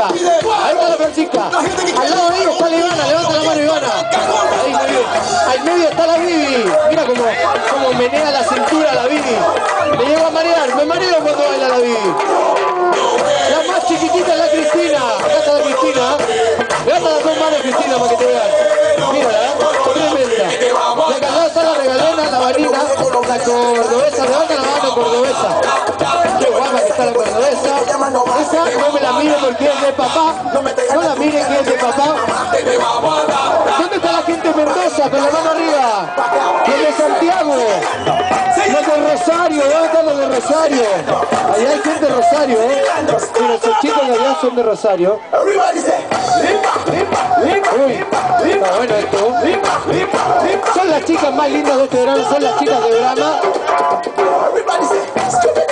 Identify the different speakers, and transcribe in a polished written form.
Speaker 1: Ahí está la Francisca. Al lado de ella está la Ivana. Levanta la mano, Ivana. Ahí, muy bien. Al medio está la Vivi. Mira cómo menea la cintura la Vivi. Me llevo a marear. Me mareo cuando baila la Vivi. La más chiquitita es la Cristina. Acá está la Cristina. Levanta las dos manos, Cristina, para que te vean. Mírala, tremenda. De acá al lado está la Regalena, la Vanina, la cordobesa. Levanta la mano, cordobesa. Qué guapa que está la cordobesa. Esa no me la miren porque es de papá. No la miren que es de papá. ¿Dónde está la gente de Mendoza? Con la mano arriba. Los de Santiago. Los de Rosario. ¿Dónde están los de Rosario? Allá hay gente de Rosario, Pero esos chicos de allá son de Rosario. Uy, está bueno esto. Son las chicas más lindas de este verano. Son las chicas de Brahma.